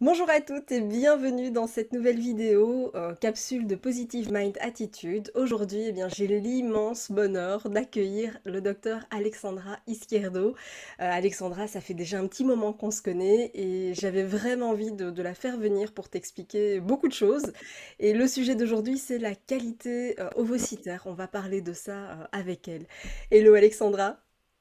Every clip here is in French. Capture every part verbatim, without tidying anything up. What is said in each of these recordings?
Bonjour à toutes et bienvenue dans cette nouvelle vidéo, euh, capsule de Positive Mind Attitude. Aujourd'hui, eh bien, j'ai l'immense bonheur d'accueillir le docteur Alexandra Izquierdo. Euh, Alexandra, ça fait déjà un petit moment qu'on se connaît et j'avais vraiment envie de, de la faire venir pour t'expliquer beaucoup de choses. Et le sujet d'aujourd'hui, c'est la qualité euh, ovocitaire. On va parler de ça euh, avec elle. Hello Alexandra.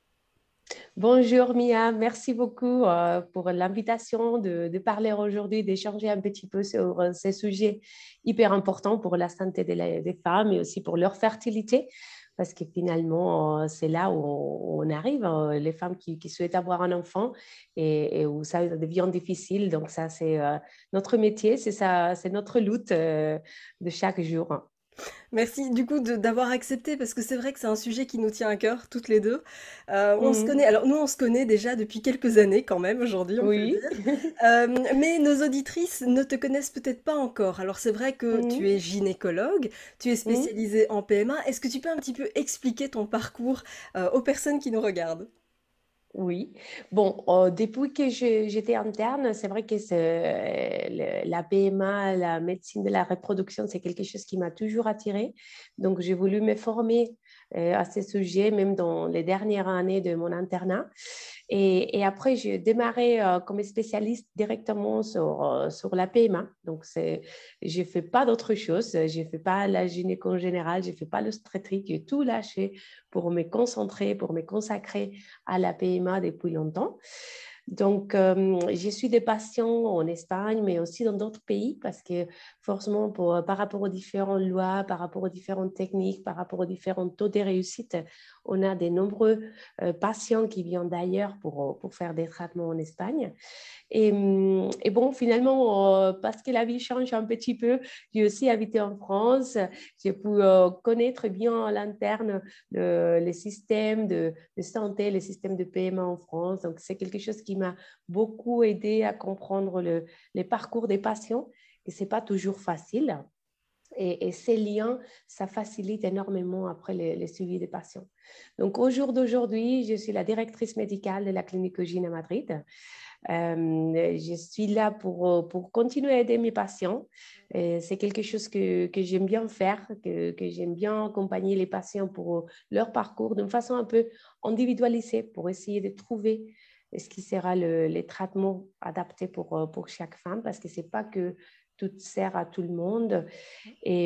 Bonjour Mia, merci beaucoup euh, pour l'invitation de, de parler aujourd'hui, d'échanger un petit peu sur euh, ces sujets hyper importants pour la santé des, des femmes et aussi pour leur fertilité, parce que finalement, euh, c'est là où on, on arrive, euh, les femmes qui, qui souhaitent avoir un enfant et, et où ça devient difficile. Donc ça, c'est euh, notre métier, c'est ça, c'est notre lutte euh, de chaque jour. Merci du coup de- d'avoir accepté parce que c'est vrai que c'est un sujet qui nous tient à cœur toutes les deux. Euh, on se connaît, Mhm. alors nous on se connaît déjà depuis quelques années quand même aujourd'hui on peut le Oui. dire. Euh, mais nos auditrices ne te connaissent peut-être pas encore. Alors c'est vrai que tu Mhm. es gynécologue, tu es Mhm. spécialisée en P M A. Est-ce que tu peux un petit peu expliquer ton parcours euh, aux personnes qui nous regardent? Oui. Bon, euh, depuis que je- j'étais interne, c'est vrai que c'est, le- la P M A, la médecine de la reproduction, c'est quelque chose qui m'a toujours attirée. Donc, j'ai voulu me former euh, à ce sujet, même dans les dernières années de mon internat. Et, et après, j'ai démarré euh, comme spécialiste directement sur, euh, sur la P M A. Donc, c'est, je ne fais pas d'autre chose. Je ne fais pas la gynéco générale, je ne fais pas l'obstétrique. J'ai tout lâché pour me concentrer, pour me consacrer à la P M A depuis longtemps. Donc, euh, je suis des patients en Espagne, mais aussi dans d'autres pays, parce que forcément, pour, par rapport aux différentes lois, par rapport aux différentes techniques, par rapport aux différents taux de réussite, on a de nombreux euh, patients qui viennent d'ailleurs pour, pour faire des traitements en Espagne. Et, et bon, finalement, euh, parce que la vie change un petit peu, j'ai aussi habité en France. J'ai pu euh, connaître bien à l'interne le, les systèmes de, de santé, les systèmes de P M A en France. Donc, c'est quelque chose qui m'a beaucoup aidé à comprendre le, les parcours des patients. Et ce n'est pas toujours facile. Et, et, ces liens, ça facilite énormément après les, les suivis des patients. Donc, au jour d'aujourd'hui, je suis la directrice médicale de la clinique Eugène à Madrid. Euh, je suis là pour, pour continuer à aider mes patients. Euh, c'est quelque chose que, que j'aime bien faire, que, que j'aime bien accompagner les patients pour leur parcours d'une façon un peu individualisée pour essayer de trouver ce qui sera le, les traitements adaptés pour, pour chaque femme, parce que ce n'est pas que tout sert à tout le monde. Et,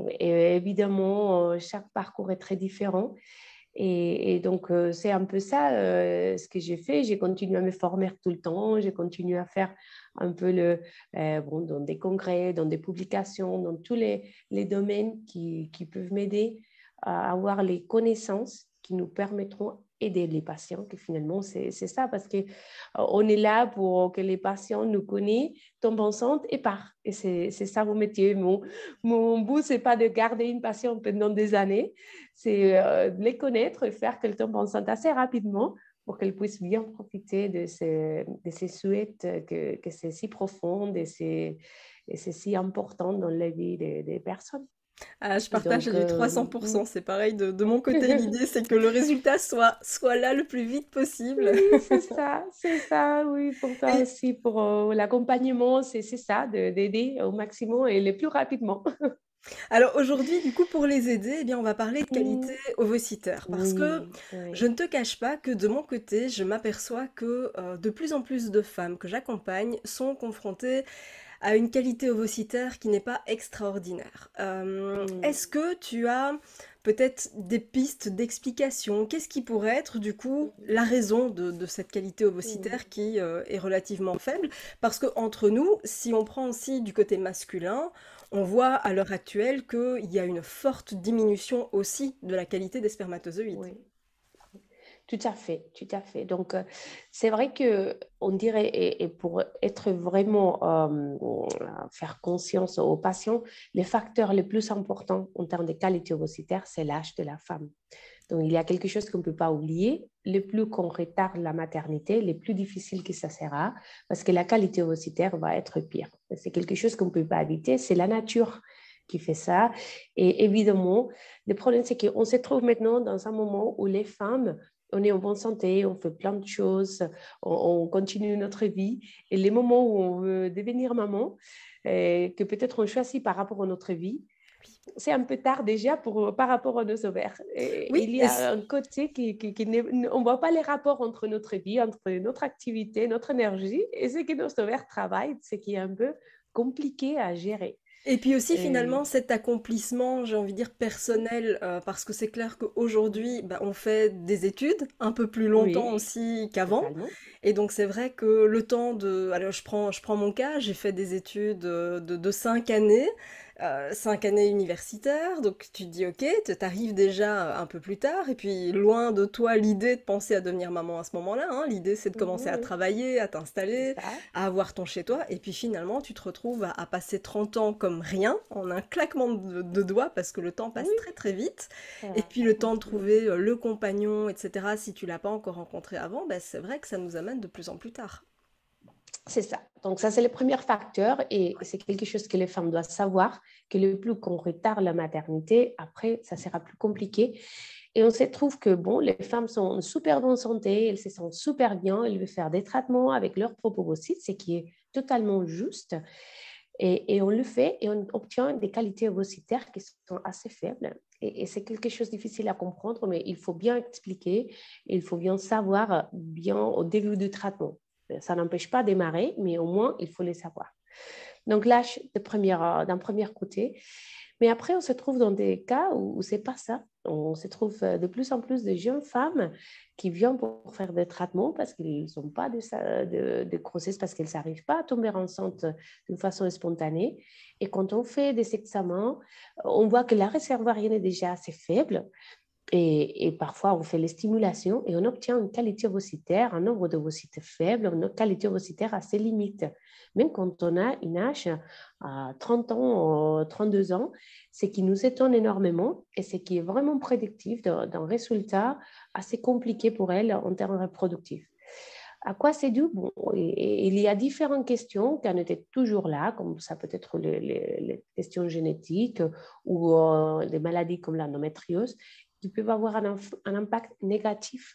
et évidemment, chaque parcours est très différent. Et, et donc, euh, c'est un peu ça euh, ce que j'ai fait. J'ai continué à me former tout le temps. J'ai continué à faire un peu le, euh, bon, dans des congrès, dans des publications, dans tous les, les domaines qui, qui peuvent m'aider à avoir les connaissances qui nous permettront d'aider les patients, que finalement, c'est, c'est ça, parce qu'on est là pour que les patients nous connaissent, tombent enceintes et partent. Et c'est, c'est ça mon métier. Mon, mon but, ce n'est pas de garder une patiente pendant des années, c'est euh, les connaître et faire qu'elles tombent enceintes assez rapidement pour qu'elles puissent bien profiter de ces, de ces souhaits que, que c'est si profond et c'est, et c'est si important dans la vie des, des personnes. Ah, je partage Donc, du euh, trois cents pour cent, c'est pareil de, de mon côté. L'idée, c'est que le résultat soit, soit là le plus vite possible. oui, c'est ça, c'est ça, oui, pour toi Et aussi, pour euh, l'accompagnement, c'est, c'est ça, de, d'aider au maximum et le plus rapidement. alors aujourd'hui, du coup, pour les aider, eh bien, on va parler de qualité ovocitaire. Parce que Oui, je oui. ne te cache pas que de mon côté, je m'aperçois que euh, de plus en plus de femmes que j'accompagne sont confrontées à une qualité ovocitaire qui n'est pas extraordinaire. Euh, Mm. est-ce que tu as peut-être des pistes d'explication? Qu'est-ce qui pourrait être du coup la raison de, de cette qualité Mm. ovocitaire qui euh, est relativement faible? Parce que entre nous, si on prend aussi du côté masculin, on voit à l'heure actuelle qu'il y a une forte diminution aussi de la qualité des spermatozoïdes. Oui. Tout à fait, tout à fait. Donc, euh, c'est vrai que on dirait, et, et pour être vraiment, euh, faire conscience aux patients, les facteurs les plus importants en termes de qualité ovocitaire, c'est l'âge de la femme. Donc, il y a quelque chose qu'on ne peut pas oublier. Le plus qu'on retarde la maternité, le plus difficile que ça sera, parce que la qualité ovocitaire va être pire. C'est quelque chose qu'on ne peut pas éviter, c'est la nature qui fait ça. Et évidemment, le problème, c'est qu'on se trouve maintenant dans un moment où les femmes on est en bonne santé, on fait plein de choses, on, on continue notre vie. Et les moments où on veut devenir maman, euh, que peut-être on choisit par rapport à notre vie, c'est un peu tard déjà pour, par rapport à nos ovaires. Et Oui, il y et a un côté qui, qui, qui ne, on ne voit pas les rapports entre notre vie, entre notre activité, notre énergie et ce que nos ovaires travaillent, ce qui est un peu compliqué à gérer. Et puis aussi Et, finalement cet accomplissement, j'ai envie de dire personnel, euh, parce que c'est clair qu'aujourd'hui, bah, on fait des études un peu plus longtemps oui, aussi qu'avant. totalement. Et donc c'est vrai que le temps de... Alors je prends, je prends mon cas, j'ai fait des études euh, de, de cinq années, euh, cinq années universitaires, donc tu te dis ok, tu arrives déjà un peu plus tard, et puis loin de toi l'idée de penser à devenir maman à ce moment-là, hein. L'idée c'est de commencer à Oui, travailler, à c'est t'installer, ça. à avoir ton chez toi, et puis finalement tu te retrouves à, à passer trente ans comme rien, en un claquement de, de doigts, parce que le temps passe Oui, très très vite, et puis le temps de rapidement. trouver euh, le compagnon, et cetera, si tu l'as pas encore rencontré avant, ben, c'est vrai que ça nous amène de plus en plus tard. C'est ça. Donc, ça, c'est le premier facteur et c'est quelque chose que les femmes doivent savoir, que le plus qu'on retarde la maternité, après, ça sera plus compliqué. Et on se trouve que, bon, les femmes sont en super bonne santé, elles se sentent super bien, elles veulent faire des traitements avec leur propre ovocytes, ce qui est totalement juste. Et, et on le fait et on obtient des qualités ovocytaires qui sont assez faibles. Et, et c'est quelque chose de difficile à comprendre, mais il faut bien expliquer, il faut bien savoir bien au début du traitement. Ça n'empêche pas de démarrer, mais au moins, il faut les savoir. Donc, lâche d'un premier côté. Mais après, on se trouve dans des cas où, où ce n'est pas ça. On se trouve de plus en plus de jeunes femmes qui viennent pour faire des traitements parce qu'ils n'ont pas de, de, de grossesse, parce qu'elles n'arrivent pas à tomber enceinte d'une façon spontanée. Et quand on fait des examens, on voit que la réserve ovarienne est déjà assez faible. Et, et, parfois, on fait les stimulations et on obtient une qualité ovocytaire, un nombre d'ovocytes faible, une qualité ovocytaire assez limite. Même quand on a une âge à trente ans, trente-deux ans, ce qui nous étonne énormément et ce qui est vraiment prédictif d'un résultat assez compliqué pour elle en termes reproductifs. À quoi c'est dû? Bon, et, et il y a différentes questions qui en étaient toujours là, comme ça peut être les, les, les questions génétiques ou euh, des maladies comme l'endométriose, qui peuvent avoir un, un impact négatif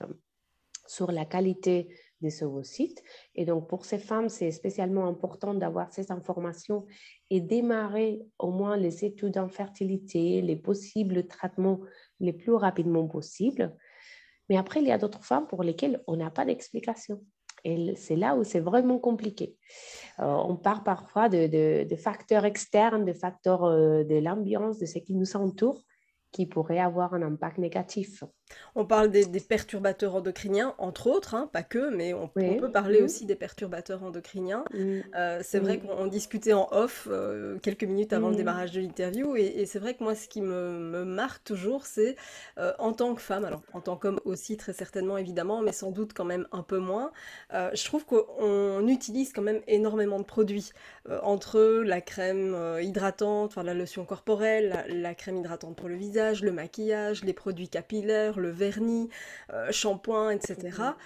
sur la qualité des ovocytes. Et donc, pour ces femmes, c'est spécialement important d'avoir ces informations et démarrer au moins les études en fertilité, les possibles traitements les plus rapidement possible. Mais après, il y a d'autres femmes pour lesquelles on n'a pas d'explication. Et c'est là où c'est vraiment compliqué. Euh, on part parfois de, de, de facteurs externes, de facteurs euh, de l'ambiance, de ce qui nous entoure, qui pourraient avoir un impact négatif. On parle des, des perturbateurs endocriniens, entre autres, hein, pas que, mais on, on Oui, peut parler mm, aussi des perturbateurs endocriniens. mm, Euh, c'est vrai mm, qu'on on discutait en off euh, quelques minutes avant le mm, démarrage de l'interview, et, et c'est vrai que moi, ce qui me, me marque toujours, c'est euh, en tant que femme, alors en tant qu'homme aussi très certainement évidemment, mais sans doute quand même un peu moins, euh, je trouve qu'on utilise quand même énormément de produits, euh, entre la crème euh, hydratante, enfin la lotion corporelle, la, la crème hydratante pour le visage, le maquillage, les produits capillaires, le vernis, euh, shampoing, et cetera.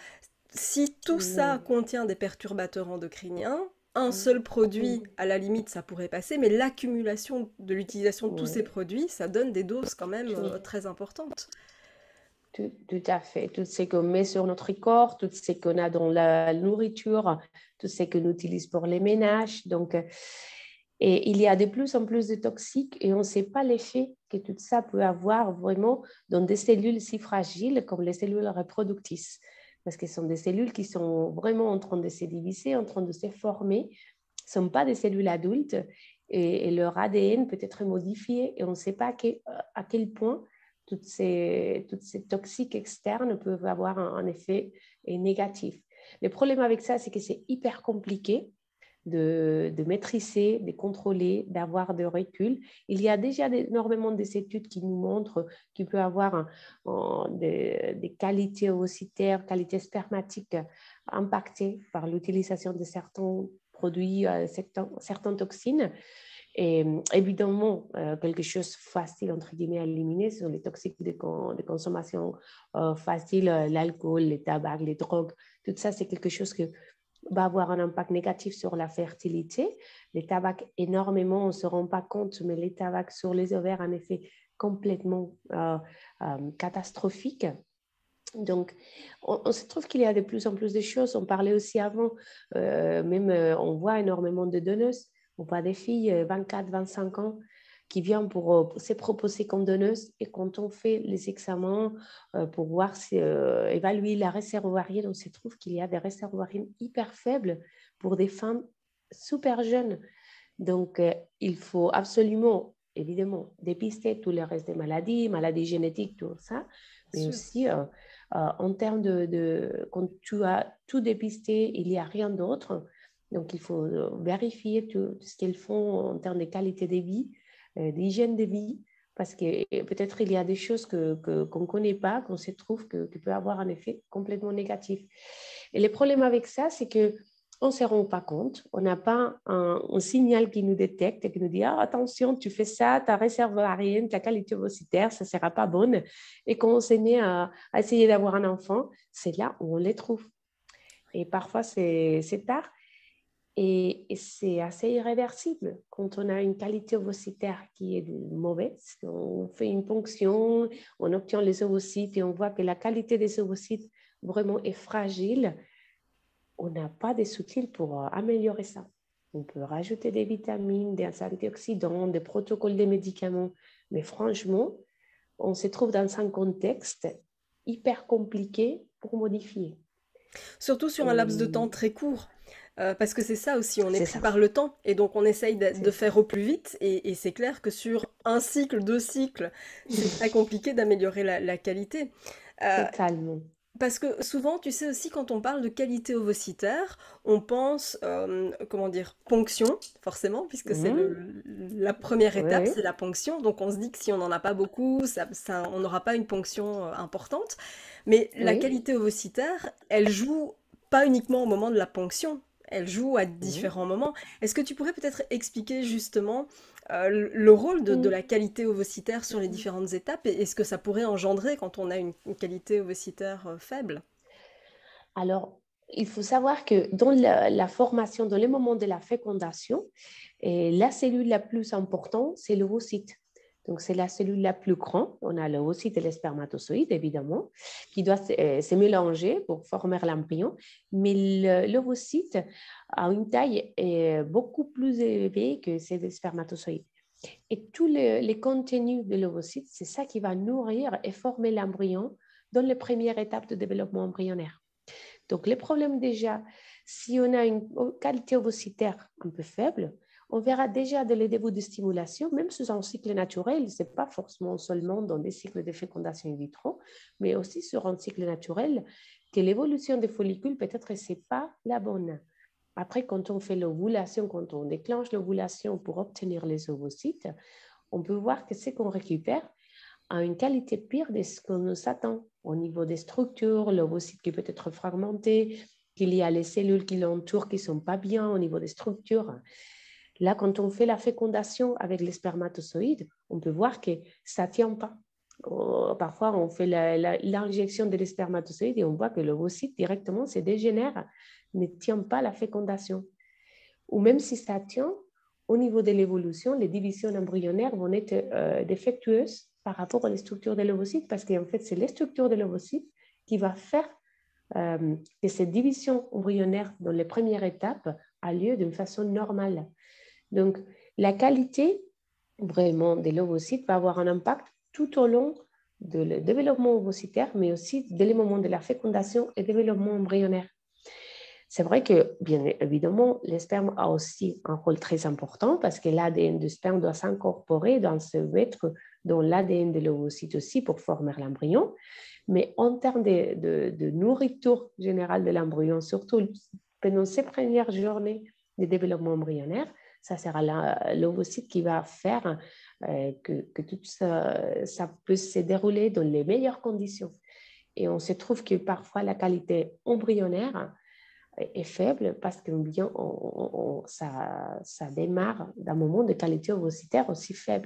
Si tout ça mm, contient des perturbateurs endocriniens, un mm, seul mm, produit, à la limite, ça pourrait passer, mais l'accumulation de l'utilisation de tous ces oui, produits, ça donne des doses quand même tout, euh, très importantes. tout, tout à fait. Tout ce qu'on met sur notre corps, tout ce qu'on a dans la nourriture, tout ce qu'on utilise pour les ménages. Donc, euh, et il y a de plus en plus de toxiques et on ne sait pas l'effet que tout ça peut avoir vraiment dans des cellules si fragiles comme les cellules reproductrices. Parce que ce sont des cellules qui sont vraiment en train de se diviser, en train de se former. Ce ne sont pas des cellules adultes et, et leur A D N peut être modifié et on ne sait pas que, à quel point toutes ces, toutes ces toxiques externes peuvent avoir un, un effet négatif. Le problème avec ça, c'est que c'est hyper compliqué de, de maîtriser, de contrôler, d'avoir de recul. Il y a déjà énormément d'études qui nous montrent qu'il peut y avoir un, un, des, des qualités ovocytaires, qualités spermatiques impactées par l'utilisation de certains produits, euh, certains, certaines toxines. Et évidemment, euh, quelque chose de facile, entre guillemets, à éliminer, ce sont les toxiques de, con, de consommation euh, facile, euh, l'alcool, les tabacs, les drogues. Tout ça, c'est quelque chose qui va avoir un impact négatif sur la fertilité. Les tabacs, énormément, on ne se rend pas compte, mais les tabacs sur les ovaires, en effet, complètement euh, euh, catastrophique. Donc, on, on se trouve qu'il y a de plus en plus de choses. On parlait aussi avant, euh, même euh, on voit énormément de donneuses. On voit des filles euh, vingt-quatre, vingt-cinq ans qui viennent pour, euh, pour se proposer comme donneuses. Et quand on fait les examens euh, pour voir si, euh, évaluer la réserve ovarienne, on se trouve qu'il y a des réserves ovariennes hyper faibles pour des femmes super jeunes. Donc, euh, il faut absolument, évidemment, dépister tous les restes des maladies, maladies génétiques, tout ça, mais Sûr. aussi euh, euh, en termes de, de, quand tu as tout dépisté, il n'y a rien d'autre. Donc, il faut euh, vérifier tout ce qu'ils font en termes de qualité de vie, euh, d'hygiène de vie, parce que peut-être il y a des choses que, que, qu'on ne connaît pas, qu'on se trouve que, que peut avoir un effet complètement négatif. Et le problème avec ça, c'est que on ne se rend pas compte, on n'a pas un, un signal qui nous détecte et qui nous dit ah, attention, tu fais ça, ta réserve ovarienne, ta qualité ovocitaire, ça ne sera pas bonne. Et quand on s'est mis à, à essayer d'avoir un enfant, c'est là où on les trouve. Et parfois, c'est, c'est tard et, et c'est assez irréversible. Quand on a une qualité ovocitaire qui est mauvaise, on fait une ponction, on obtient les ovocytes et on voit que la qualité des ovocytes vraiment est fragile. On n'a pas de soutien pour améliorer ça. On peut rajouter des vitamines, des antioxydants, des protocoles de médicaments, mais franchement, on se trouve dans un contexte hyper compliqué pour modifier. Surtout sur un laps de temps Et très court. Euh, parce que c'est ça aussi, on est c'est pris ça, par le temps et donc on essaye de, c'est de ça. faire au plus vite et, et c'est clair que sur un cycle, deux cycles, c'est très compliqué d'améliorer la, la qualité. Euh, Totalement. Parce que souvent, tu sais aussi, quand on parle de qualité ovocitaire, on pense, euh, comment dire, ponction, forcément, puisque c'est Mmh. le, la première Oui, étape, oui, c'est la ponction. Donc on se dit que si on n'en a pas beaucoup, ça, ça- on n'aura pas une ponction euh, importante. Mais la oui. qualité ovocitaire, elle joue pas uniquement au moment de la ponction, elle joue à Mmh. différents moments. Est-ce que tu pourrais peut-être expliquer justement euh, le le rôle de, de Mmh. la qualité ovocitaire sur les différentes étapes et, et ce que ça pourrait engendrer quand on a une, une qualité ovocitaire euh, faible? Alors, il faut savoir que dans la, la formation, dans les moments de la fécondation, et la cellule la plus importante, c'est l'ovocyte. Donc, c'est la cellule la plus grande. On a l'ovocyte et les spermatozoïdes, évidemment, qui doivent se, euh, se mélanger pour former l'embryon. Mais l'ovocyte a une taille euh, beaucoup plus élevée que celle des spermatozoïdes. Et tous les, les contenus de l'ovocyte, c'est ça qui va nourrir et former l'embryon dans les premières étapes de développement embryonnaire. Donc, les problèmes déjà, si on a une qualité ovocitaire un peu faible, on verra déjà dès le début de stimulation, même sous un cycle naturel, ce n'est pas forcément seulement dans des cycles de fécondation in vitro, mais aussi sur un cycle naturel, que l'évolution des follicules, peut-être, ce n'est pas la bonne. Après, quand on fait l'ovulation, quand on déclenche l'ovulation pour obtenir les ovocytes, on peut voir que ce qu'on récupère a une qualité pire de ce qu'on nous attend au niveau des structures, l'ovocyte qui peut être fragmenté, qu'il y a les cellules qui l'entourent qui ne sont pas bien au niveau des structures. Là, quand on fait la fécondation avec les spermatozoïdes, on peut voir que ça ne tient pas. Parfois, on fait l'injection des spermatozoïdes et on voit que l'ovocyte directement se dégénère, ne tient pas la fécondation. Ou même si ça tient, au niveau de l'évolution, les divisions embryonnaires vont être euh, défectueuses par rapport aux structures de l'ovocyte, parce qu'en fait, c'est les structures de l'ovocyte qui va faire euh, que cette division embryonnaire dans les premières étapes a lieu d'une façon normale. Donc, la qualité vraiment de l'ovocyte va avoir un impact tout au long de le développement ovocytaire, mais aussi dès le moment de la fécondation et développement embryonnaire. C'est vrai que, bien évidemment, le sperme a aussi un rôle très important parce que l'A D N du sperme doit s'incorporer, doit se mettre dans l'A D N de l'ovocyte aussi pour former l'embryon. Mais en termes de, de, de nourriture générale de l'embryon, surtout pendant ces premières journées de développement embryonnaire, ça sera l'ovocyte qui va faire euh, que, que tout ça, ça peut se dérouler dans les meilleures conditions. Et on se trouve que parfois la qualité embryonnaire est faible parce que bien, on, on, ça, ça démarre d'un moment de qualité ovocitaire aussi faible.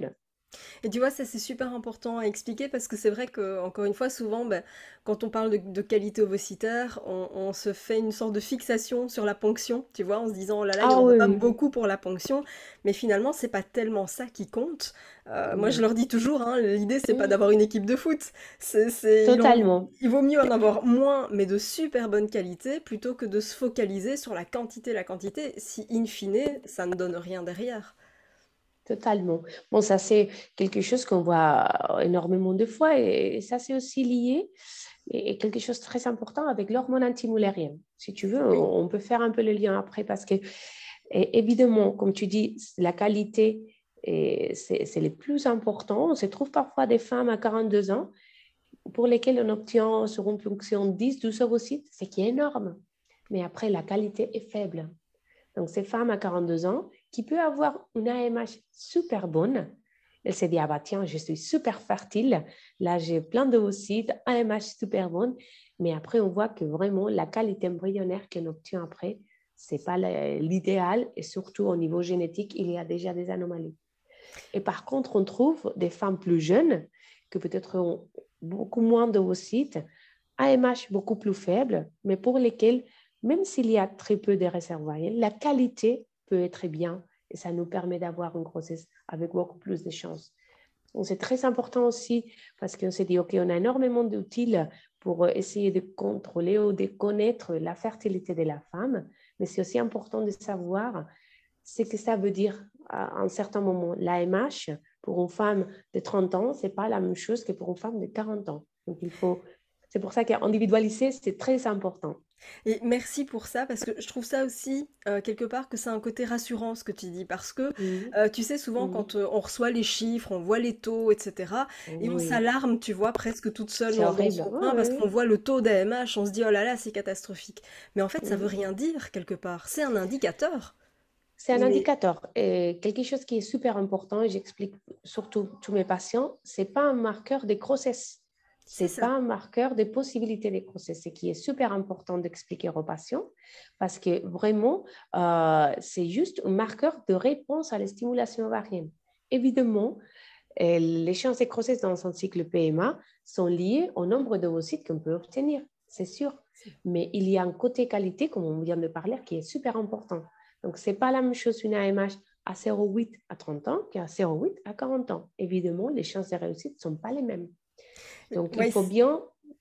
Et tu vois, ça c'est super important à expliquer parce que c'est vrai que, encore une fois, souvent, ben, quand on parle de, de qualité ovocitaire, on, on se fait une sorte de fixation sur la ponction, tu vois, en se disant, oh là là, il n'y Ah en a oui, pas oui. beaucoup pour la ponction, mais finalement, c'est pas tellement ça qui compte. Euh, moi, je Non. leur dis toujours, hein, l'idée, c'est pas Mm. d'avoir une équipe de foot, c'est, c'est, il en- Totalement. il vaut mieux en avoir moins, mais de super bonne qualité, plutôt que de se focaliser sur la quantité, la quantité, si in fine, ça ne donne rien derrière. Totalement. Bon, ça, c'est quelque chose qu'on voit énormément de fois et, et ça, c'est aussi lié et, et quelque chose de très important avec l'hormone antimulérienne. Si tu veux, Oui. on, on peut faire un peu le lien après parce que, et évidemment, comme tu dis, la qualité, et c'est c'est le plus important. On se trouve parfois des femmes à quarante-deux ans pour lesquelles on obtient sur une ponction dix douze ovocytes, ce qui est énorme. Mais après, la qualité est faible. Donc, ces femmes à quarante-deux ans qui peut avoir une A M H super bonne, elle s'est dit, ah bah tiens, je suis super fertile, là j'ai plein d'ovocytes, A M H super bonne, mais après on voit que vraiment la qualité embryonnaire qu'on obtient après, c'est pas l'idéal et surtout au niveau génétique, il y a déjà des anomalies. Et par contre, on trouve des femmes plus jeunes que peut-être ont beaucoup moins d'ovocytes, A M H beaucoup plus faible, mais pour lesquelles, même s'il y a très peu de réservoirs, la qualité peut être bien et ça nous permet d'avoir une grossesse avec beaucoup plus de chances. Donc, c'est très important aussi parce qu'on s'est dit, OK, on a énormément d'outils pour essayer de contrôler ou de connaître la fertilité de la femme, mais c'est aussi important de savoir ce que ça veut dire à un certain moment. L'A M H, pour une femme de trente ans, ce n'est pas la même chose que pour une femme de quarante ans. Donc, il faut, c'est pour ça qu'individualiser, c'est très important. Et merci pour ça, parce que je trouve ça aussi, euh, quelque part, que c'est un côté rassurant ce que tu dis, parce que Mhm. euh, tu sais, souvent Mhm. quand euh, on reçoit les chiffres, on voit les taux, et cetera, et on Oui, s'alarme, tu vois, presque toute seule c'est dans, dans horrible. son Oui, coin, parce qu'on oui. voit le taux d'A M H, on se dit, oh là là, c'est catastrophique. Mais en fait, ça veut Mhm. rien dire, quelque part. C'est un indicateur. C'est un Mais indicateur. Et quelque chose qui est super important, et j'explique surtout tous mes patients, ce n'est pas un marqueur de grossesse. Ce c'est n'est pas ça. un marqueur des possibilités de grossesse. Ce qui est super important d'expliquer aux patients, parce que vraiment, euh, c'est juste un marqueur de réponse à la stimulation ovarienne. Évidemment, euh, les chances de grossesse dans un cycle P M A sont liées au nombre d'ovocytes qu'on peut obtenir, c'est sûr. Mais il y a un côté qualité, comme on vient de parler, qui est super important. Donc, ce n'est pas la même chose une A M H à zéro virgule huit à trente ans qu'à zéro virgule huit à quarante ans. Évidemment, les chances de réussite ne sont pas les mêmes. Donc, il Ouais, faut bien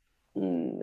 hum,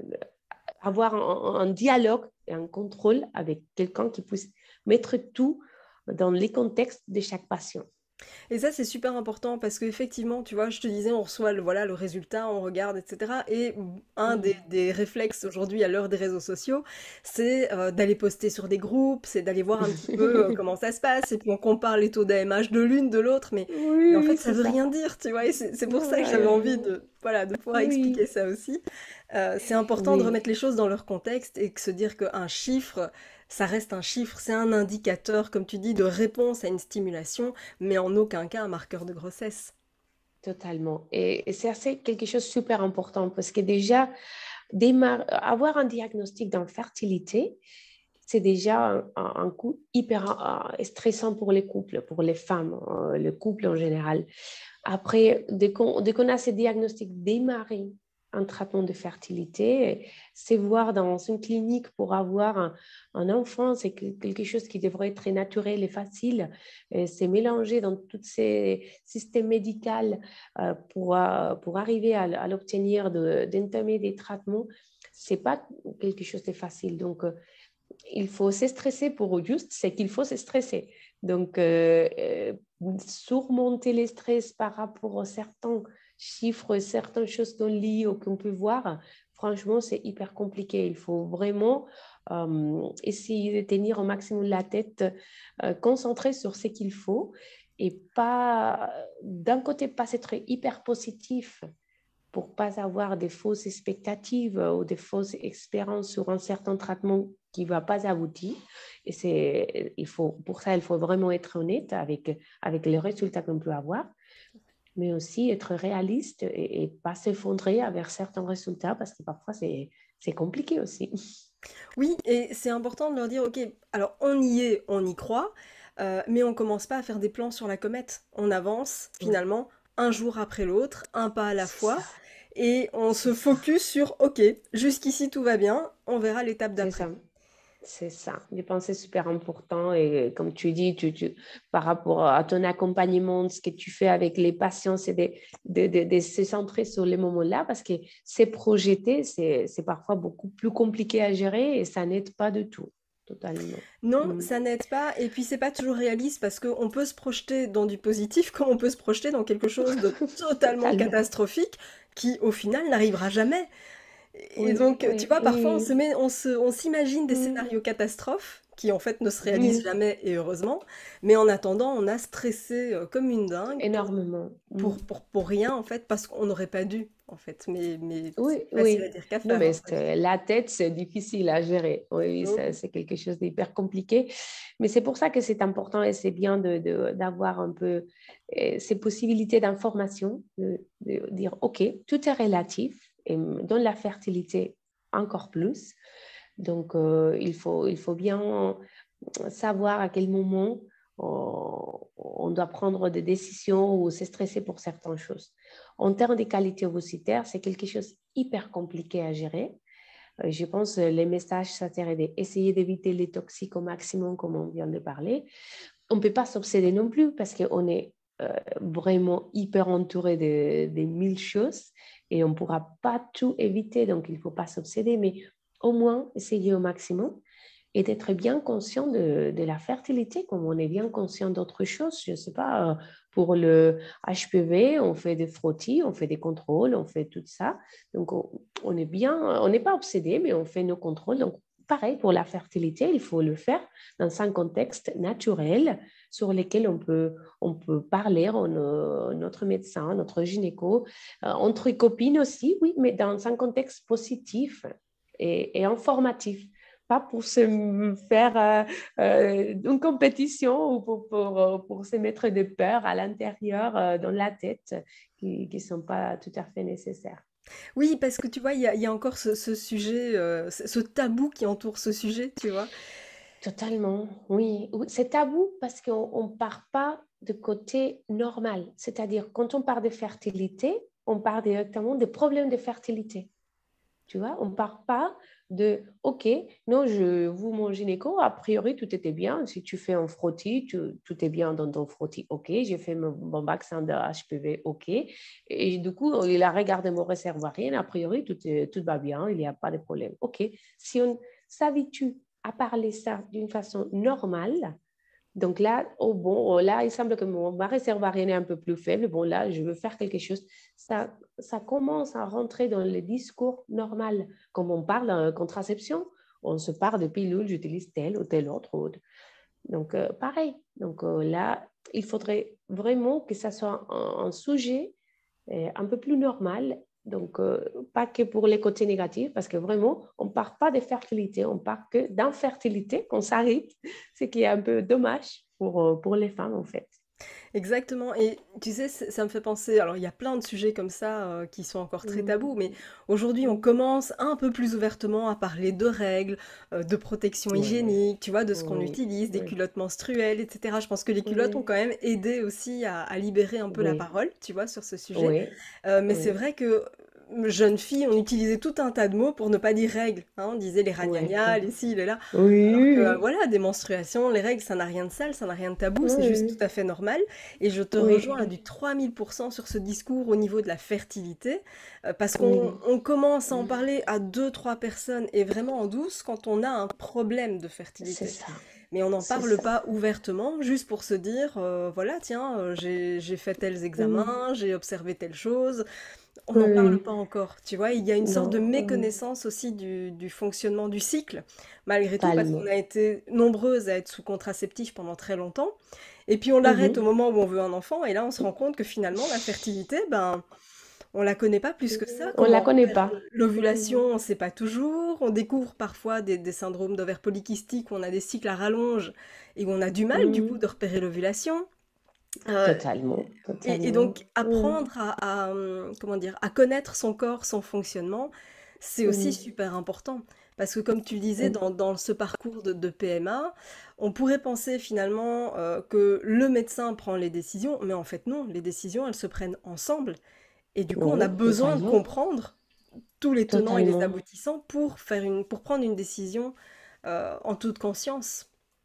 avoir un, un dialogue et un contrôle avec quelqu'un qui puisse mettre tout dans les contextes de chaque patient. et ça, c'est super important parce qu'effectivement, tu vois, je te disais, on reçoit le, voilà, le résultat, on regarde, et cetera. Et un des, Mmh. des réflexes aujourd'hui à l'heure des réseaux sociaux, c'est euh, d'aller poster sur des groupes, c'est d'aller voir un petit peu euh, comment ça se passe. Et puis on compare les taux d'A M H de l'une, de l'autre, mais, mais Oui, en oui, fait, ça c'est veut ça. rien dire, tu vois. Et c'est c'est pour Non, ça que j'avais envie euh, de, voilà, de pouvoir expliquer oui, ça aussi. Euh, c'est important de oui, remettre les choses dans leur contexte et de se dire qu'un chiffre, ça reste un chiffre, c'est un indicateur, comme tu dis, de réponse à une stimulation mais en aucun cas un marqueur de grossesse. totalement. Et, et c'est assez quelque chose de super important parce que déjà, démar- avoir un diagnostic d'infertilité, c'est déjà un, un- un coup hyper euh, stressant pour les couples, pour les femmes, euh, le couple en général. Après, dès qu'on, dès qu'on a ce diagnostic, démarrer un traitement de fertilité, c'est voir dans une clinique pour avoir un, un enfant, c'est quelque chose qui devrait être naturel et facile. Et c'est mélanger dans tous ces systèmes médicaux euh, pour, euh, pour arriver à, à l'obtenir, de, d'entamer des traitements. C'est pas quelque chose de facile. Donc, euh, il faut se stresser pour juste, c'est qu'il faut se stresser. Donc, euh, euh, surmonter les stress par rapport à certains chiffres, certaines choses qu'on lit ou qu'on peut voir, franchement, c'est hyper compliqué. Il faut vraiment euh, essayer de tenir au maximum la tête, euh, concentrer sur ce qu'il faut et pas, d'un côté, pas être hyper positif pour pas avoir des fausses expectatives ou des fausses espérances sur un certain traitement qui ne va pas aboutir. Et c'est, il faut, pour ça, il faut vraiment être honnête avec, avec les résultats qu'on peut avoir, mais aussi être réaliste et, et pas s'effondrer avec certains résultats parce que parfois, c'est, c'est compliqué aussi. Oui, et c'est important de leur dire, ok, alors on y est, on y croit, euh, mais on commence pas à faire des plans sur la comète. On avance Ouais. finalement un jour après l'autre, un pas à la C'est fois, ça, et on c'est se ça, focus sur, ok, jusqu'ici tout va bien, on verra l'étape c'est d'après. ça. C'est ça, je pense que c'est super important et comme tu dis, tu, tu- par rapport à ton accompagnement, ce que tu fais avec les patients, c'est de, de, de- de se centrer sur les moments-là parce que c'est projeté, c'est, c'est parfois beaucoup plus compliqué à gérer et ça n'aide pas du tout, totalement. Non, Mm. ça n'aide pas, et puis c'est pas toujours réaliste parce qu'on peut se projeter dans du positif comme on peut se projeter dans quelque chose de totalement Totalement. catastrophique qui au final n'arrivera jamais. Et Oui, donc, tu oui, vois, parfois on se oui, met, on se, on s'imagine des oui. scénarios catastrophes qui en fait ne se Mm. réalisent Oui, jamais, et heureusement, mais en attendant, on a stressé euh, comme une dingue pour, énormément. Mm. pour, pour, pour rien en fait, parce qu'on n'aurait pas dû en fait, mais, mais c'est Oui, plus facile à oui. dire qu'à Non, faire, mais hein, ça. c'est- la tête, c'est difficile à gérer. Oui, ça, Mm. c'est quelque chose d'hyper compliqué. Mais c'est pour ça que c'est important et c'est bien de, de- d'avoir un peu euh, ces possibilités d'information, de, de dire, OK, tout est relatif et dans la fertilité encore plus. Donc, euh, il faut, il faut bien savoir à quel moment on, on doit prendre des décisions ou se stresser pour certaines choses. En termes de qualité ovocytaire, c'est quelque chose hyper compliqué à gérer. Euh, Je pense que les messages, ça serait d'essayer d'éviter les toxiques au maximum, comme on vient de parler. On ne peut pas s'obséder non plus parce qu'on est euh, vraiment hyper entouré de, de mille choses et on ne pourra pas tout éviter. Donc, il ne faut pas s'obséder, mais au moins essayer au maximum et d'être bien conscient de, de la fertilité, comme on est bien conscient d'autres choses. Je ne sais pas, euh, pour le H P V, on fait des frottis, on fait des contrôles, on fait tout ça. Donc, on, on est bien, on n'est pas obsédé, mais on fait nos contrôles. Donc, pareil, pour la fertilité, il faut le faire dans un contexte naturel sur lequel on peut, on peut parler, on, euh, notre médecin, notre gynéco, euh, entre copines aussi, oui, mais dans un contexte positif et, et informatif, pas pour se faire euh, euh, une compétition ou pour, pour, euh, pour se mettre des peurs à l'intérieur, euh, dans la tête, qui ne sont pas tout à fait nécessaires. Oui, parce que tu vois, il y a, il y a encore ce, ce sujet, euh, ce ce tabou qui entoure ce sujet, tu vois. Totalement, oui. Oui, c'est tabou parce qu'on ne part pas de côté normal. C'est-à-dire, quand on parle de fertilité, on parle directement des problèmes de fertilité. Tu vois, on ne part pas de, OK, non, je vous, mon gynéco, a priori, tout était bien. Si tu fais un frottis, tu, tout est bien dans ton frottis, OK. J'ai fait mon, mon vaccin de H P V, OK. Et du coup, il a regardé mon réservoir, rien. A priori, tout, est, tout va bien, il n'y a pas de problème. OK. Si on s'habitue à parler ça d'une façon normale, donc là, oh bon, oh là, il semble que mon, ma réserve arienne est un peu plus faible. Bon, là, je veux faire quelque chose. Ça, ça commence à rentrer dans le discours normal. Comme on parle de contraception, on se parle de pilule, j'utilise telle ou telle autre. autre. Donc, euh, pareil. Donc euh, là, il faudrait vraiment que ça soit un, un sujet euh, un peu plus normal. Donc, euh, pas que pour les côtés négatifs, parce que vraiment, on ne part pas de fertilité, on part que d'infertilité qu'on s'arrête, ce qui est un peu dommage pour, euh, pour les femmes, en fait. Exactement. Et tu sais, c- ça me fait penser, alors il y a plein de sujets comme ça euh, qui sont encore très Mm, tabous, mais aujourd'hui on mm. commence un peu plus ouvertement à parler de règles, euh, de protection Ouais, hygiénique, tu vois, de ce qu'on oui, utilise, des oui, culottes menstruelles, et cetera. Je pense que les culottes ont oui, quand même aidé aussi à, à libérer un peu la oui, parole, tu vois, sur ce sujet. oui, Euh, mais c'est oui, vrai que euh, jeune fille, on utilisait tout un tas de mots pour ne pas dire règles, hein. On disait les oui, ragnagnas, les ci, les là. Alors que euh, oui, voilà, des menstruations, les règles, ça n'a rien de sale, ça n'a rien de tabou, c'est juste tout oui, à fait normal. Et je te rejoins à oui, du trois mille pour cent sur ce discours au niveau de la fertilité, euh, parce qu'on oui, on commence à en parler à deux, trois personnes et vraiment en douce quand on a un problème de c'est fertilité. ça, Mais on n'en c'est parle ça. pas ouvertement, juste pour se dire, euh, voilà, tiens, euh, j'ai, j'ai fait tels Mm. examens, j'ai observé telle chose. On n'en parle Oui, pas encore, tu vois. Il y a une sorte de non, mm. méconnaissance aussi du, du fonctionnement du cycle, malgré tout, parce qu'on Totalement. a été nombreuses à être sous contraceptif pendant très longtemps. Et puis on l'arrête au Mhm. moment où on veut un enfant, et là on se rend compte que finalement la fertilité, ben, on la connaît pas plus que ça. On ne la Comment connaît faire pas. l'ovulation, Mhm. on ne sait pas toujours. On découvre parfois des, des syndromes d'ovaires polykystiques où on a des cycles à rallonge et où on a du mal du coup Mhm. de repérer l'ovulation. Euh, Totalement, et, et totalement. donc Mhm. apprendre à, à, hum, comment dire, à connaître son corps, son fonctionnement, c'est aussi Mhm. super important. Parce que comme tu le disais, Oui, dans, dans ce parcours de, de P M A, on pourrait penser finalement euh, que le médecin prend les décisions, mais en fait non, les décisions, elles se prennent ensemble. Et du coup, on a oui, besoin de totalement, comprendre tous les tenants et les totalement. aboutissants pour faire une, pour prendre une décision euh, en toute conscience.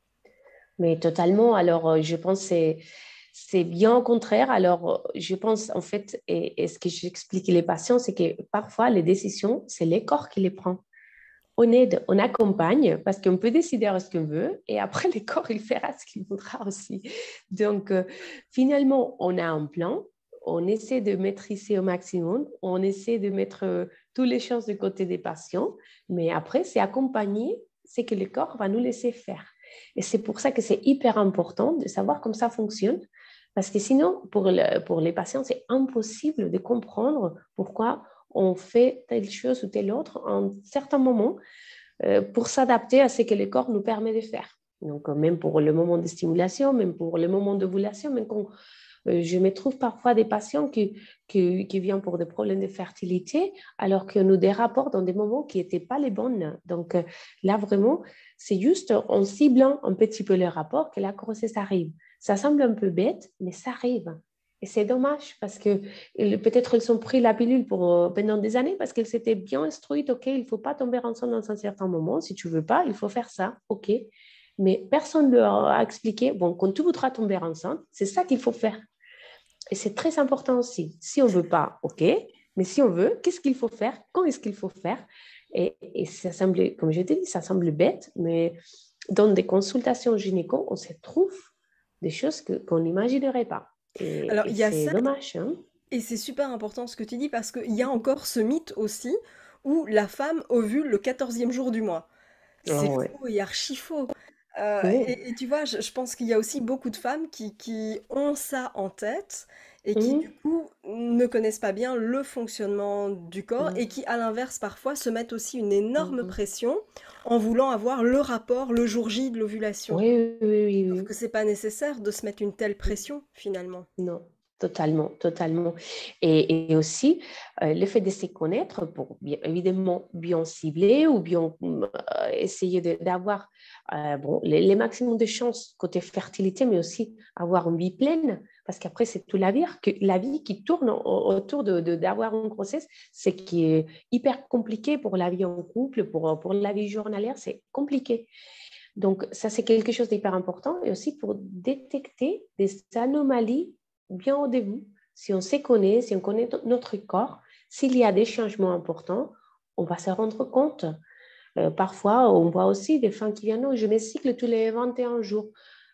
Mais totalement. Alors, euh, je pense que c'est, c'est bien au contraire. Alors, euh, je pense, en fait, et, et ce que j'explique les patients, c'est que parfois, les décisions, c'est les corps qui les prend. On aide, on accompagne parce qu'on peut décider ce qu'on veut et après, le corps, il fera ce qu'il voudra aussi. Donc, euh, finalement, on a un plan, on essaie de maîtriser au maximum, on essaie de mettre euh, toutes les chances du côté des patients, mais après, c'est accompagner, c'est que le corps va nous laisser faire. Et c'est pour ça que c'est hyper important de savoir comment ça fonctionne, parce que sinon, pour, le, pour les patients, c'est impossible de comprendre pourquoi on fait telle chose ou telle autre en certains moments euh, pour s'adapter à ce que le corps nous permet de faire. Donc, euh, même pour le moment de stimulation, même pour le moment d'ovulation, même quand euh, je me trouve parfois des patients qui, qui, qui viennent pour des problèmes de fertilité, alors qu'on nous des rapports dans des moments qui n'étaient pas les bons. Donc, euh, là, vraiment, c'est juste en ciblant un petit peu le rapport que la grossesse arrive. Ça semble un peu bête, mais ça arrive. Et c'est dommage parce que peut-être elles ont pris la pilule pour, euh, pendant des années parce qu'elles s'étaient bien instruites. OK, il ne faut pas tomber enceinte dans un certain moment. Si tu ne veux pas, il faut faire ça. OK. Mais personne ne leur a expliqué, bon, quand tu voudras tomber enceinte, c'est ça qu'il faut faire. Et c'est très important aussi. Si on ne veut pas, OK. Mais si on veut, qu'est-ce qu'il faut faire? Quand est-ce qu'il faut faire? Et, et ça semble, comme je t'ai dit, ça semble bête, mais dans des consultations gynéco, on se trouve des choses que, qu'on n'imaginerait pas. Alors, Et, et il y a c'est ça, dommage, hein? et c'est super important ce que tu dis, parce qu'il y a encore ce mythe aussi où la femme ovule le quatorzième jour du mois. Ah C'est ouais. faux et archi faux. Euh, Oui. et, et tu vois, je, je pense qu'il y a aussi beaucoup de femmes qui, qui ont ça en tête et qui, du Mhm. coup, ne connaissent pas bien le fonctionnement du corps et Mhm. qui, à l'inverse, parfois, se mettent aussi une énorme Mhm. pression en voulant avoir le rapport le jour J de l'ovulation. Oui, oui, oui, Sauf oui. que c'est pas nécessaire de se mettre une telle pression, finalement. Non, totalement, totalement. Et, et aussi, euh, le fait de se connaître pour bien, évidemment bien cibler ou bien euh, essayer de- d'avoir euh, bon, les, les maximums de chances côté fertilité, mais aussi avoir une vie pleine. Parce qu'après, c'est toute la vie, que, la vie qui tourne au- autour de, de- d'avoir une grossesse, c'est qui est hyper compliqué pour la vie en couple, pour, pour la vie journalière, c'est compliqué. Donc, ça, c'est quelque chose d'hyper important et aussi pour détecter des anomalies bien au début. Si on se connaît, si on connaît notre corps, s'il y a des changements importants, on va se rendre compte. Euh, parfois, on voit aussi des femmes qui viennent, non, je me cycle tous les vingt et un jours.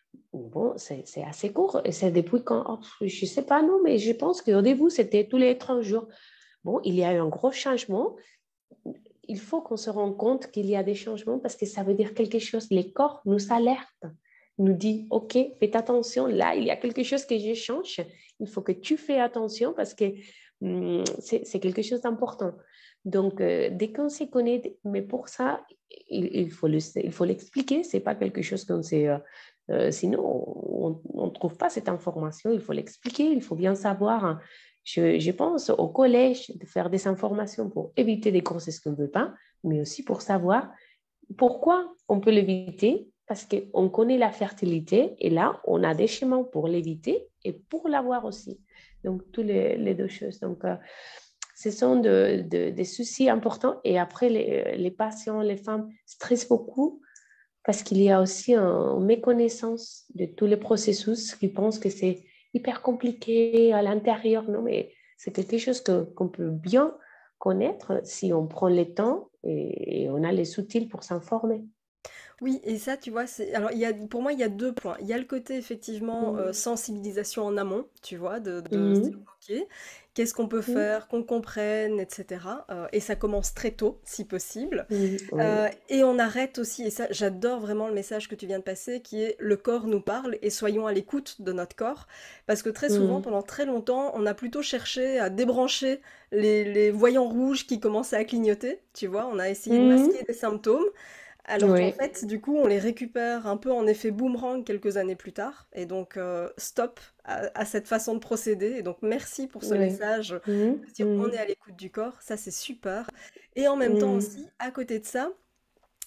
Bon, c'est, c'est assez court. Et c'est depuis quand, oh, je ne sais pas, non, mais je pense qu'au début, c'était tous les trente jours. Bon, il y a eu un gros changement. Il faut qu'on se rende compte qu'il y a des changements parce que ça veut dire quelque chose. Les corps nous alertent, nous disent, OK, fais attention, là, il y a quelque chose que je change. Il faut que tu fais attention parce que hum, c'est, c'est quelque chose d'important. Donc, euh, dès qu'on s'y connaît, mais pour ça, il, il faut, le, il faut l'expliquer. Ce n'est pas quelque chose qu'on sait. Euh, euh, sinon, on ne trouve pas cette information. Il faut l'expliquer. Il faut bien savoir, hein. Je, je pense au collège de faire des informations pour éviter des grossesses qu'on ne veut pas, mais aussi pour savoir pourquoi on peut l'éviter, parce qu'on connaît la fertilité et là, on a des chemins pour l'éviter et pour l'avoir aussi. Donc, toutes les, les deux choses. Donc, euh, ce sont de, de, des soucis importants. Et après, les, les patients, les femmes stressent beaucoup parce qu'il y a aussi une méconnaissance de tous les processus qui pensent que c'est hyper compliqué à l'intérieur. Non, mais c'est quelque chose que, qu'on peut bien connaître si on prend le temps et, et on a les outils pour s'informer. Oui, et ça, tu vois, c'est alors il y a pour moi, il y a deux points. Il y a le côté effectivement, heu, Mm. sensibilisation en amont, tu vois? De de se dire: Mm. «OK, qu'est-ce qu'on peut Mm. faire?» qu'on comprenne et cetera, heu, et ça commence très tôt, si possible, Mm. heu, Oui. et on arrête aussi et ça, j'adore vraiment le message que tu viens de passer qui est: «Le corps nous parle et soyons à l'écoute de notre corps». Parce que très souvent, Mm. pendant très longtemps, on a plutôt cherché à débrancher les les voyants rouges qui commençaient à clignoter, tu vois? On a essayé de Mm. masquer des symptômes alors qu'en Oui. fait, du coup, on les récupère un peu en effet boomerang quelques années plus tard. Et donc, euh, stop à, à cette façon de procéder. Et donc, merci pour ce Oui. message Mm. de dire on est Mm. à l'écoute du corps. Ça, c'est super. Et en même temps Mm. aussi, à côté de ça,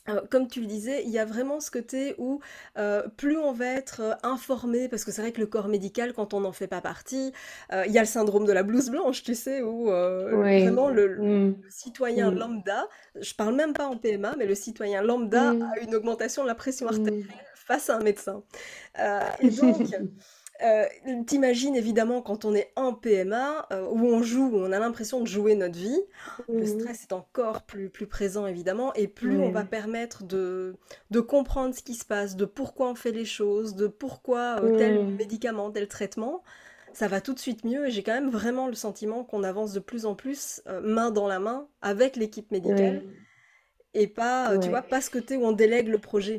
Euh, comme tu le disais, il y a vraiment ce côté où euh, plus on va être euh, informé, parce que c'est vrai que le corps médical, quand on n'en fait pas partie, euh, il y a le syndrome de la blouse blanche, tu sais, où euh, Oui. vraiment le, le Mm, citoyen mm, lambda, je parle même pas en P M A, mais le citoyen lambda mm, a une augmentation de la pression artérielle mm. face à un médecin. Euh, et donc, euh, t'imagines évidemment quand on est en P M A, euh, où on joue, où on a l'impression de jouer notre vie, le Mm, stress est encore plus, plus présent évidemment, et plus on va oui. permettre de, de comprendre ce qui se passe, de pourquoi on fait les choses, de pourquoi euh, tel Mm, médicament, tel traitement, ça va tout de suite mieux. Et j'ai quand même vraiment le sentiment qu'on avance de plus en plus euh, main dans la main avec l'équipe médicale, oui. et pas, euh, tu vois, Ouais. pas ce côté où on délègue le projet.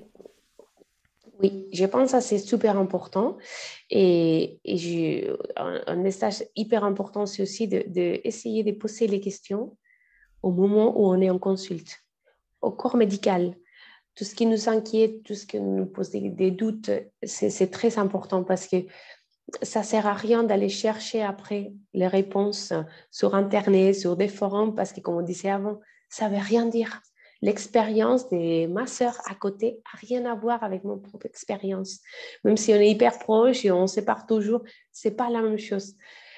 Oui, je pense que ça c'est super important. Et, et je- un, un message hyper important, c'est aussi de, de essayer de poser les questions au moment où on est en consulte, au corps médical. Tout ce qui nous inquiète, tout ce qui nous pose des, des doutes, c'est c'est très important parce que ça sert à rien d'aller chercher après les réponses sur Internet, sur des forums, parce que comme on disait avant, ça ne veut rien dire. L'expérience de ma sœur à côté n'a rien à voir avec mon propre expérience. Même si on est hyper proche et on se sépare toujours, ce n'est pas la même chose.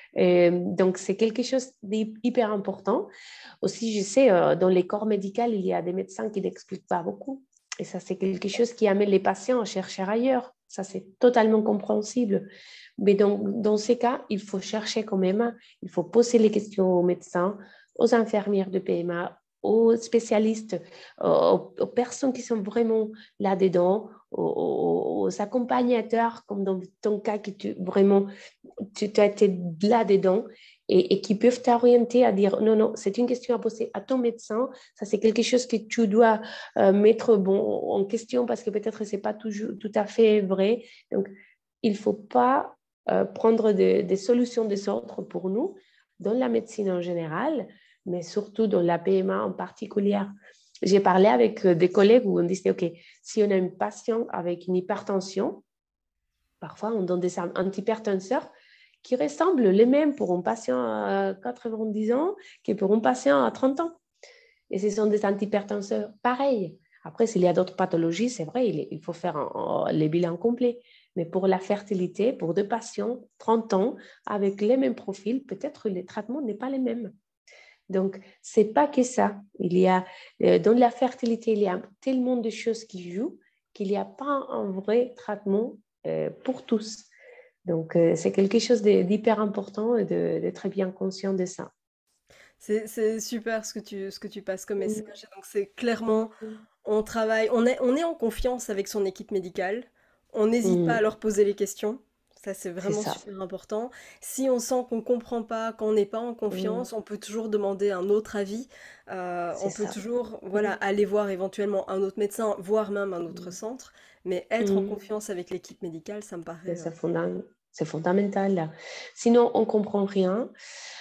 Et donc, c'est quelque chose d'hyper important. Aussi, je sais, euh, dans les corps médicaux, il y a des médecins qui n'expliquent pas beaucoup. Et ça, c'est quelque chose qui amène les patients à chercher ailleurs. Ça, c'est totalement compréhensible. Mais donc, dans ces cas, il faut chercher quand même, il faut poser les questions aux médecins, aux infirmières de P M A, aux spécialistes, aux, aux personnes qui sont vraiment là-dedans, aux, aux, accompagnateurs, comme dans ton cas, qui tu, vraiment, tu, tu as été là-dedans et, et qui peuvent t'orienter à dire non, non, c'est une question à poser à ton médecin, ça c'est quelque chose que tu dois euh, mettre bon, en question parce que peut-être ce n'est pas toujours, tout à fait vrai. Donc, il ne faut pas euh, prendre de- des solutions des autres pour nous, dans la médecine en général, mais surtout dans la P M A en particulier. J'ai parlé avec euh, des collègues où on disait, OK, si on a une patient avec une hypertension, parfois on donne des antihypertenseurs qui ressemblent les mêmes pour un patient à quatre-vingt-dix ans que pour un patient à trente ans. Et ce sont des antihypertenseurs pareils. Après, s'il y a d'autres pathologies, c'est vrai, il faut faire un, un, les bilans complets. Mais pour la fertilité, pour deux patients, trente ans, avec les mêmes profils, peut-être les traitements n'est pas les mêmes. Donc, ce n'est pas que ça. Il y a, euh, dans la fertilité, il y a tellement de choses qui jouent qu'il n'y a pas un vrai traitement euh, pour tous. Donc, euh, c'est quelque chose d'hyper important et de, de très bien conscient de ça. C'est c'est super ce que tu, ce que tu passes comme Mm, message. Donc c'est clairement, mm, on travaille, on est, on est en confiance avec son équipe médicale. On n'hésite pas à mm. leur poser les questions. Ça, c'est C'est vraiment ça. super important. Si on sent qu'on comprend pas, qu'on n'est pas en Mm, confiance, on peut toujours demander un autre avis. Euh, c'est on peut ça. toujours, voilà, Mm, aller voir éventuellement un autre médecin, voire même un autre mm, centre. Mais être en mm. confiance avec l'équipe médicale, ça me paraît. euh, C'est fondam- c'est fondamental, là. Sinon, on ne comprend rien.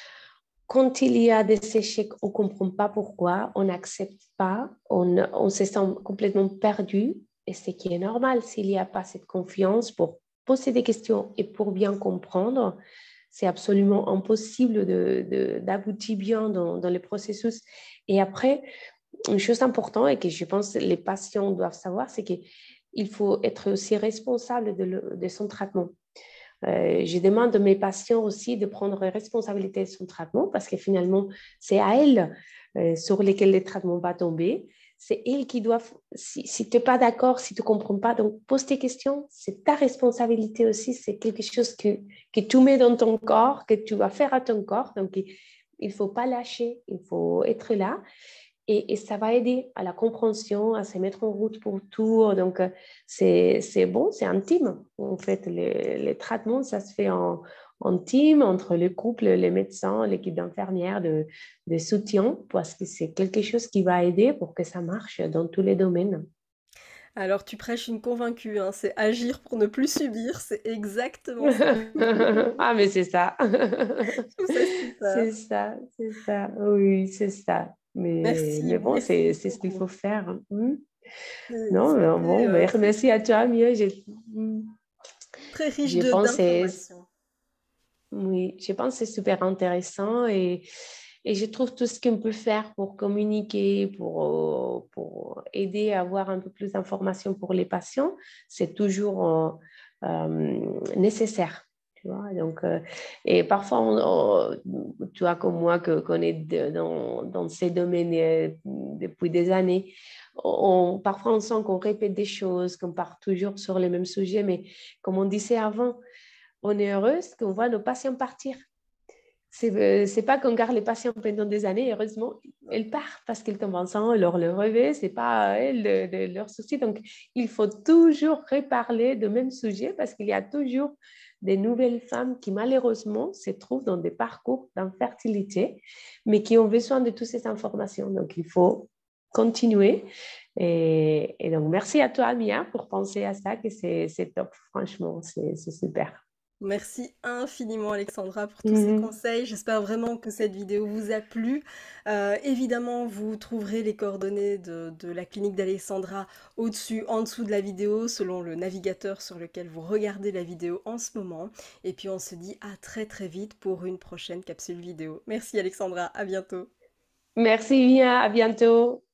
Quand il y a des échecs, on ne comprend pas pourquoi, on n'accepte pas, on, on se sent complètement perdu. Et ce qui est normal, s'il n'y a pas cette confiance pour poser des questions et pour bien comprendre, c'est absolument impossible de, de, d'aboutir bien dans, dans le processus. Et après, une chose importante et que je pense que les patients doivent savoir, c'est qu'il faut être aussi responsable de, le, de son traitement. Euh, je demande à mes patients aussi de prendre responsabilité de son traitement parce que finalement, c'est à elles euh, sur lesquelles le traitement va tomber. C'est elles qui doivent, si, si tu n'es pas d'accord, si tu ne comprends pas, donc pose tes questions. C'est ta responsabilité aussi. C'est quelque chose que, que tu mets dans ton corps, que tu vas faire à ton corps. Donc, il ne faut pas lâcher, il faut être là. Et, et, ça va aider à la compréhension, à se mettre en route pour tout. Donc, euh, c'est, c'est bon, c'est intime. En fait, les, les traitements, ça se fait en, en team entre le couple, les médecins, l'équipe d'infirmières, de, de soutien, parce que c'est quelque chose qui va aider pour que ça marche dans tous les domaines. Alors tu prêches une convaincue, hein, c'est agir pour ne plus subir, c'est exactement ça. Ah, mais c'est ça. Je trouve ça super. C'est ça, c'est ça. Oui, c'est ça. Mais, Merci, mais bon, merci c'est, c'est ce qu'il beaucoup. faut faire. Hmm. C'est- Non, Ça a non, été bon, euh, ben, très, merci à toi, mieux. Je, très riche je de pense que c'est, d'informations. oui, je pense que c'est super intéressant et, Et je trouve tout ce qu'on peut faire pour communiquer, pour, euh, pour aider à avoir un peu plus d'informations pour les patients, c'est toujours euh, euh, nécessaire. Tu vois? Donc, euh, et parfois, on, on, tu vois, comme moi, que, qu'on est de, dans, dans ces domaines euh, depuis des années, on, parfois on sent qu'on répète des choses, qu'on part toujours sur les mêmes sujets, mais comme on disait avant, on est heureuse qu'on voit nos patients partir. C'est n'est pas qu'on garde les patients pendant des années, heureusement, elles partent parce qu'ils tombent ensemble, leur le revêt, ce n'est pas à elles de, de leur souci. Donc, il faut toujours reparler de même sujet parce qu'il y a toujours des nouvelles femmes qui, malheureusement, se trouvent dans des parcours d'infertilité, mais qui ont besoin de toutes ces informations. Donc, il faut continuer. Et, et donc, merci à toi, Mia, pour penser à ça, que c'est top. Franchement, c'est super. Merci infiniment Alexandra pour tous ces Mhm. conseils. J'espère vraiment que cette vidéo vous a plu. Euh, évidemment, vous trouverez les coordonnées de, de la clinique d'Alexandra au-dessus, en dessous de la vidéo, selon le navigateur sur lequel vous regardez la vidéo en ce moment. Et puis on se dit à très très vite pour une prochaine capsule vidéo. Merci Alexandra, à bientôt. Merci, Mia. À bientôt.